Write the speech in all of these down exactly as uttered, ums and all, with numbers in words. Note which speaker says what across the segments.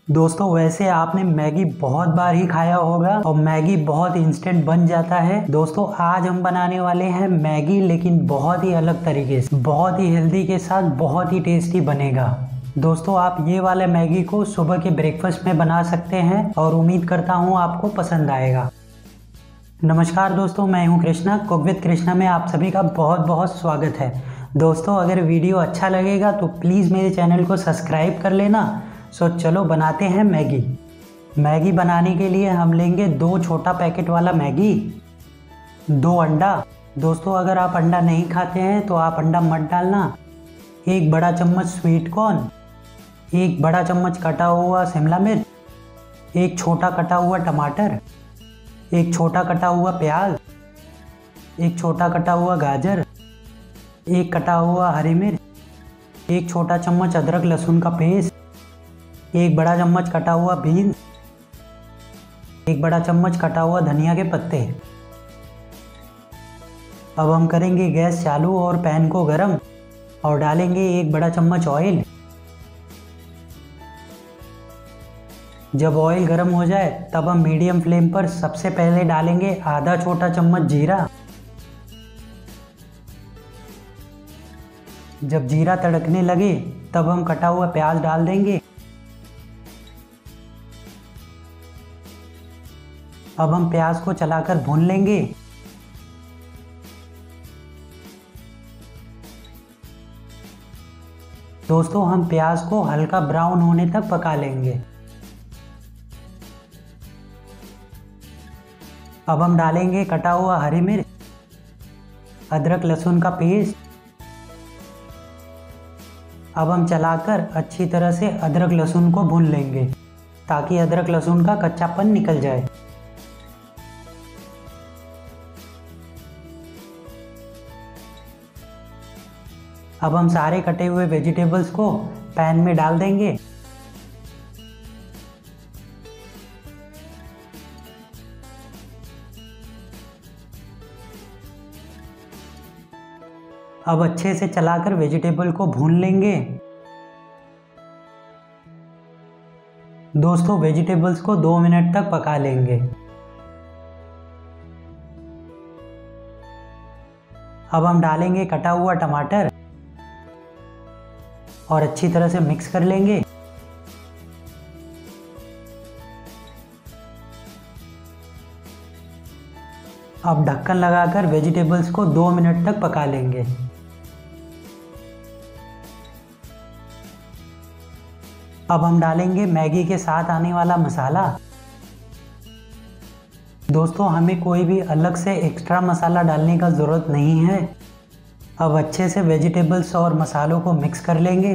Speaker 1: दोस्तों वैसे आपने मैगी बहुत बार ही खाया होगा और मैगी बहुत इंस्टेंट बन जाता है। दोस्तों आज हम बनाने वाले हैं मैगी, लेकिन बहुत ही अलग तरीके से, बहुत ही हेल्दी के साथ बहुत ही टेस्टी बनेगा। दोस्तों आप ये वाले मैगी को सुबह के ब्रेकफास्ट में बना सकते हैं और उम्मीद करता हूँ आपको पसंद आएगा। नमस्कार दोस्तों, मैं हूँ कृष्णा। कुक विद कृष्णा में आप सभी का बहुत बहुत स्वागत है। दोस्तों अगर वीडियो अच्छा लगेगा तो प्लीज़ मेरे चैनल को सब्सक्राइब कर लेना। सो चलो बनाते हैं मैगी। मैगी बनाने के लिए हम लेंगे दो छोटा पैकेट वाला मैगी, दो अंडा। दोस्तों अगर आप अंडा नहीं खाते हैं तो आप अंडा मत डालना। एक बड़ा चम्मच स्वीट कॉर्न, एक बड़ा चम्मच कटा हुआ शिमला मिर्च, एक छोटा कटा हुआ टमाटर, एक छोटा कटा हुआ प्याज, एक छोटा कटा हुआ गाजर, एक कटा हुआ हरी मिर्च, एक छोटा चम्मच अदरक लहसुन का पेस्ट, एक बड़ा चम्मच कटा हुआ बीन्स, एक बड़ा चम्मच कटा हुआ धनिया के पत्ते। अब हम करेंगे गैस चालू और पैन को गरम और डालेंगे एक बड़ा चम्मच ऑयल। जब ऑयल गरम हो जाए तब हम मीडियम फ्लेम पर सबसे पहले डालेंगे आधा छोटा चम्मच जीरा। जब जीरा तड़कने लगे तब हम कटा हुआ प्याज डाल देंगे। अब हम प्याज को चलाकर भून लेंगे। दोस्तों हम प्याज को हल्का ब्राउन होने तक पका लेंगे। अब हम डालेंगे कटा हुआ हरी मिर्च, अदरक लहसुन का पेस्ट। अब हम चलाकर अच्छी तरह से अदरक लहसुन को भून लेंगे ताकि अदरक लहसुन का कच्चापन निकल जाए। अब हम सारे कटे हुए वेजिटेबल्स को पैन में डाल देंगे। अब अच्छे से चलाकर वेजिटेबल को भून लेंगे। दोस्तों वेजिटेबल्स को दो मिनट तक पका लेंगे। अब हम डालेंगे कटा हुआ टमाटर और अच्छी तरह से मिक्स कर लेंगे। अब ढक्कन लगाकर वेजिटेबल्स को दो मिनट तक पका लेंगे। अब हम डालेंगे मैगी के साथ आने वाला मसाला। दोस्तों हमें कोई भी अलग से एक्स्ट्रा मसाला डालने का ज़रूरत नहीं है। अब अच्छे से वेजिटेबल्स और मसालों को मिक्स कर लेंगे।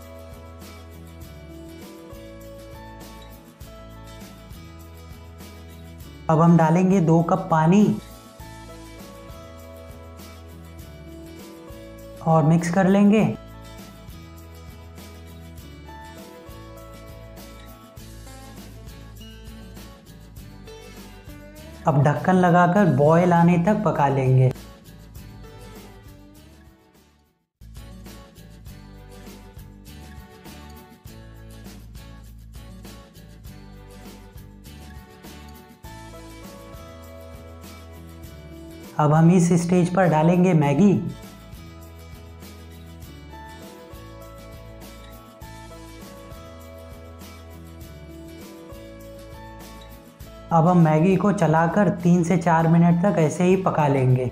Speaker 1: अब हम डालेंगे दो कप पानी और मिक्स कर लेंगे। अब ढक्कन लगाकर बॉयल आने तक पका लेंगे। अब हम इस स्टेज पर डालेंगे मैगी। अब हम मैगी को चलाकर तीन से चार मिनट तक ऐसे ही पका लेंगे।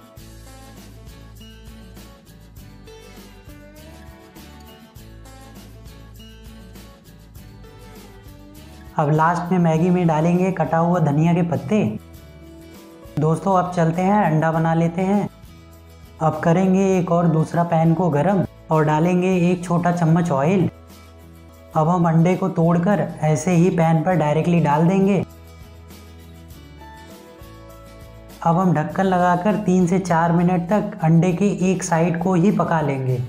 Speaker 1: अब लास्ट में मैगी में डालेंगे कटा हुआ धनिया के पत्ते। दोस्तों अब चलते हैं अंडा बना लेते हैं। अब करेंगे एक और दूसरा पैन को गरम और डालेंगे एक छोटा चम्मच ऑयल। अब हम अंडे को तोड़कर ऐसे ही पैन पर डायरेक्टली डाल देंगे। अब हम ढक्कन लगाकर तीन से चार मिनट तक अंडे के एक साइड को ही पका लेंगे।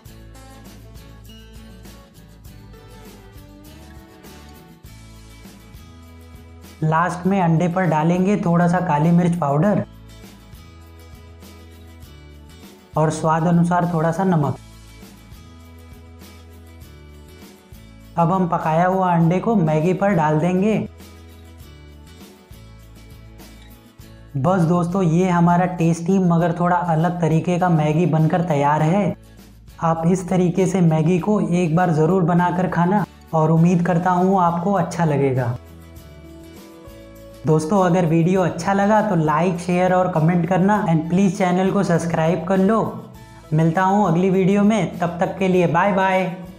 Speaker 1: लास्ट में अंडे पर डालेंगे थोड़ा सा काली मिर्च पाउडर और स्वाद अनुसार थोड़ा सा नमक। अब हम पकाया हुआ अंडे को मैगी पर डाल देंगे। बस दोस्तों, ये हमारा टेस्टी मगर थोड़ा अलग तरीके का मैगी बनकर तैयार है। आप इस तरीके से मैगी को एक बार ज़रूर बनाकर खाना और उम्मीद करता हूँ आपको अच्छा लगेगा। दोस्तों, अगर वीडियो अच्छा लगा तो लाइक, शेयर और कमेंट करना एंड प्लीज़ चैनल को सब्सक्राइब कर लो। मिलता हूँ अगली वीडियो में, तब तक के लिए बाय बाय।